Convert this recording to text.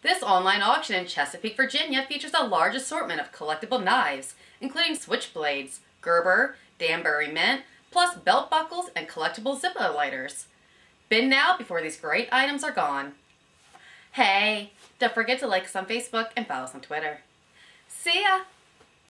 This online auction in Chesapeake, Virginia features a large assortment of collectible knives, including switchblades, Gerber, Danbury mint, plus belt buckles and collectible Zippo lighters. Bid now before these great items are gone. Hey, don't forget to like us on Facebook and follow us on Twitter. See ya!